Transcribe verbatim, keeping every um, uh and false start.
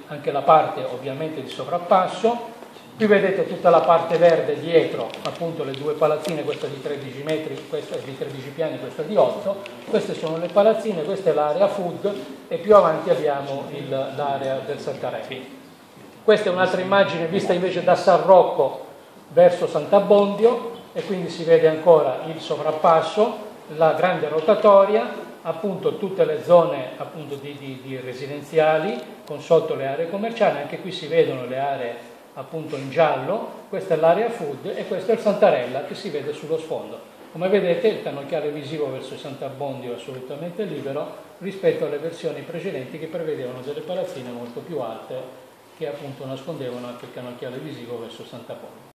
anche la parte ovviamente di sovrappasso. Qui vedete tutta la parte verde dietro, appunto le due palazzine, questa di tredici metri, questa è di tredici piani, questa di otto. Queste sono le palazzine, questa è l'area food e più avanti abbiamo l'area del Santarello. Questa è un'altra immagine vista invece da San Rocco verso Sant'Abbondio e quindi si vede ancora il sovrappasso, la grande rotatoria, appunto tutte le zone appunto di, di, di residenziali con sotto le aree commerciali. Anche qui si vedono le aree appunto in giallo. Questa è l'area food e questo è il Santarella che si vede sullo sfondo. Come vedete il cannocchiale visivo verso Sant'Abbondio è assolutamente libero rispetto alle versioni precedenti che prevedevano delle palazzine molto più alte che appunto nascondevano anche il cannocchiale visivo verso Sant'Abbondio.